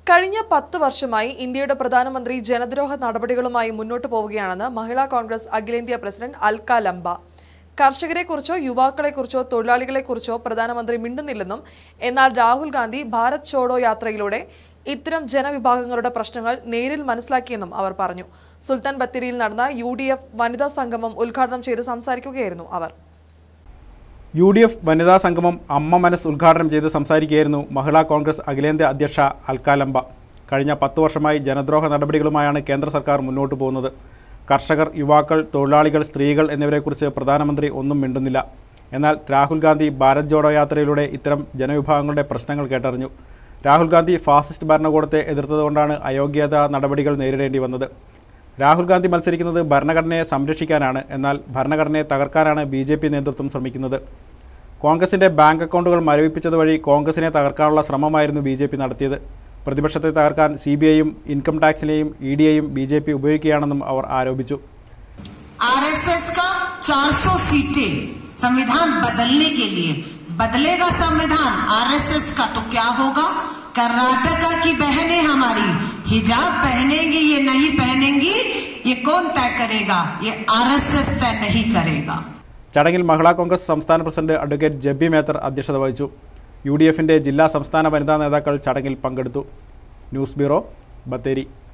കഴിഞ്ഞ 10 വർഷമായി ഇന്ത്യയുടെ പ്രധാനമന്ത്രി ജനദ്രോഹ നടപടികളുമായി മുന്നോട്ട് പോവുകയാണെന്ന് മഹിളാ കോൺഗ്രസ് അഖിലേന്ത്യാ പ്രസിഡന്റ് അൽക്ക ലംബ. കർഷകരെക്കുറിച്ചോ യുവാക്കളെക്കുറിച്ചോ തൊഴിലാളികളെക്കുറിച്ചോ പ്രധാനമന്ത്രി മിണ്ടുന്നില്ലെന്നും എന്നാൽ രാഹുൽ ഗാന്ധി ഭാരത് ചോഡോ യാത്രയിലൂടെ ഇത്തരം ജനവിഭാഗങ്ങളുടെ പ്രശ്നങ്ങൾ നേരിൽ മനസ്സിലാക്കിയെന്നും അവർ പറഞ്ഞു. സുൽത്താൻ ബത്തേരിയിൽ നടന്ന UDF വനിതാ സംഗമം ഉദ്ഘാടനം ചെയ്ത് സംസാരിക്കുകയായിരുന്നു അവർ. UDF വനിതാ സംഗമം അമ്മ മനസ് ഉദ്ഘാടനം ചെയ്ത് സംസാരിക്കുകയായിരുന്നു മഹിളാ കോൺഗ്രസ് അഖിലേന്ത്യാ അധ്യക്ഷ അൽക്ക ലംബ. കഴിഞ്ഞ 10 വർഷമായി ജനദ്രോഹ നടപടികളുമായാണ് കേന്ദ്ര സർക്കാർ മുന്നോട്ട് പോകുന്നത്. കർഷകർ, യുവാക്കൾ, തൊഴിലാളികൾ, സ്ത്രീകൾ എന്നിവരെക്കുറിച്ച് പ്രധാനമന്ത്രി ഒന്നും മിണ്ടുന്നില്ല. എന്നാൽ രാഹുൽ ഗാന്ധി ഭാരത് ജോഡോ യാത്രയിലൂടെ ഇത്തരം ജനവിഭാഗങ്ങളുടെ പ്രശ്നങ്ങൾ കേട്ടറിഞ്ഞു. രാഹുൽ ഗാന്ധി ഫാസിസ്റ്റ് ഭരണകൂടത്തെ എതിർത്തതുകൊണ്ടാണ് അയോഗ്യതാ നടപടികൾ നേരിടേണ്ടി വന്നത്. രാഹുൽ ഗാന്ധി മത്സരിക്കുന്നത് ഭരണഘടനയെ സംരക്ഷിക്കാനാണ്. എന്നാൽ ഭരണഘടനയെ തകർക്കാനാണ് BJP നേതൃത്വം ശ്രമിക്കുന്നത്. കോൺഗ്രസിൻ്റെ ബാങ്ക് അക്കൗണ്ടുകൾ മരവിപ്പിച്ചത് വഴി കോൺഗ്രസിനെ തകർക്കാനുള്ള ശ്രമമായിരുന്നു BJP നടത്തിയത്. പ്രതിപക്ഷത്തെ തകർക്കാൻ CBIയും ഇൻകം ടാക്സിനെയും EDയെയും BJP ഉപയോഗിക്കുകയാണെന്നും അവർ ആരോപിച്ചു. RSS का 400 सीटें संविधान बदलने के लिए बदलेगा संविधान RSS का तो क्या होगा? कर्नाटका की बहनें हमारी हिजाब पहनेंगी ये नहीं पहनेंगी ये कौन तय करेगा? ये RSS तय नहीं करेगा. ചടങ്ങിൽ മഹിളാ കോൺഗ്രസ് സംസ്ഥാന പ്രസിഡന്റ് അഡ്വക്കേറ്റ് ജെബി മേത്തർ അധ്യക്ഷത വഹിച്ചു. UDFന്റെ ജില്ലാ സംസ്ഥാന വനിതാ നേതാക്കൾ ചടങ്ങിൽ പങ്കെടുത്തു. News bureau, Bathery.